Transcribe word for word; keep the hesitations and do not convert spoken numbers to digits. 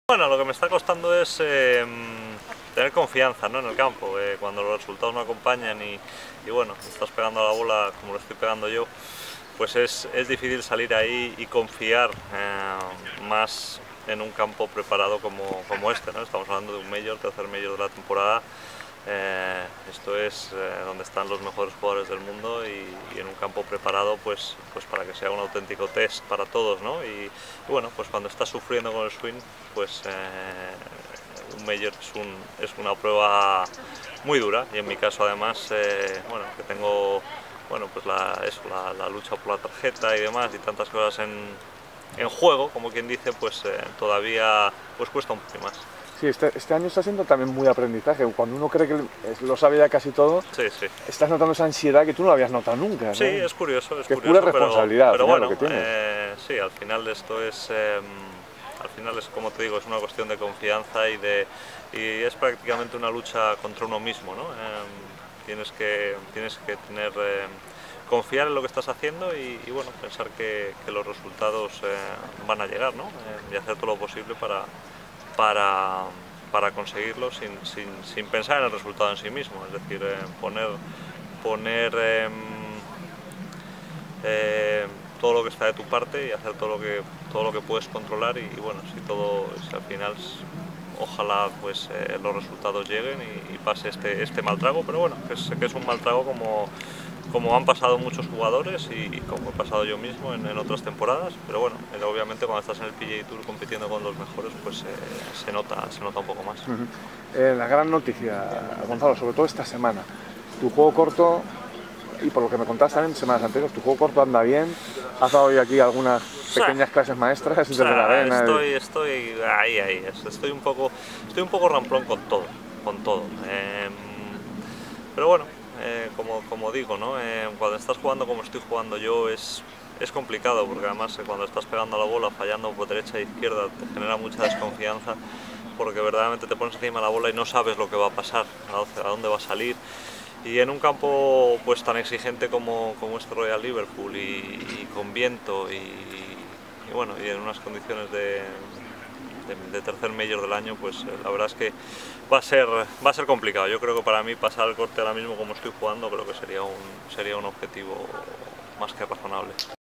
Bueno, lo que me está costando es eh, tener confianza, ¿no?, en el campo. Eh, cuando los resultados no acompañan y, y bueno, estás pegando a la bola como lo estoy pegando yo, pues es, es difícil salir ahí y confiar eh, más en un campo preparado como, como este, ¿no? Estamos hablando de un Major, tercer Major de la temporada. Eh, esto es eh, donde están los mejores jugadores del mundo y, y en un campo preparado pues, pues para que sea un auténtico test para todos, ¿no? Y, y bueno, pues cuando estás sufriendo con el swing, pues eh, un Major es, un, es una prueba muy dura, y en mi caso además, eh, bueno, que tengo, bueno, pues la, eso, la, la lucha por la tarjeta y demás y tantas cosas en, en juego, como quien dice, pues eh, todavía pues cuesta un poco más. Sí, este, este año está siendo también muy aprendizaje. Cuando uno cree que lo sabe ya casi todo, sí, sí. estás notando esa ansiedad que tú no la habías notado nunca, ¿no? Sí, es curioso, es que curioso, pura responsabilidad, pero, pero final, bueno, lo que tienes. Eh, sí, al final esto es, eh, al final es, como te digo, es una cuestión de confianza y de, y es prácticamente una lucha contra uno mismo, ¿no? Eh, tienes que, tienes que tener, eh, confiar en lo que estás haciendo y, y bueno, pensar que, que los resultados eh, van a llegar, ¿no? Eh, y hacer todo lo posible para, para para conseguirlo sin, sin, sin pensar en el resultado en sí mismo, es decir, eh, poner, poner eh, eh, todo lo que está de tu parte y hacer todo lo que, todo lo que puedes controlar y, y bueno, si todo, si al final ojalá pues eh, los resultados lleguen y, y pase este, este mal trago, pero bueno, que es, que es un mal trago como, como han pasado muchos jugadores y, y como he pasado yo mismo en, en otras temporadas, pero bueno, eh, obviamente cuando estás en el P G A Tour compitiendo con los mejores, pues eh, se, nota, se nota un poco más. Uh-huh. eh, la gran noticia, Gonzalo, sobre todo esta semana, tu juego corto, y por lo que me contaste también semanas anteriores, tu juego corto anda bien, has dado hoy aquí algunas pequeñas o sea, clases maestras desde o sea, la arena. Estoy, y... estoy ahí, ahí, estoy un poco, estoy un poco ramplón con todo, con todo. Eh, pero bueno, eh, como, como digo, ¿no? Eh, cuando estás jugando como estoy jugando yo es, es complicado, porque además eh, cuando estás pegando la bola, fallando por derecha e izquierda, te genera mucha desconfianza, porque verdaderamente te pones encima de la bola y no sabes lo que va a pasar, a dónde va a salir. Y en un campo pues tan exigente como, como este Royal Liverpool y, y con viento y, y bueno, y en unas condiciones de, de, de tercer Major del año, pues la verdad es que va a ser va a ser complicado. Yo creo que para mí pasar el corte ahora mismo como estoy jugando creo que sería un, sería un objetivo más que razonable.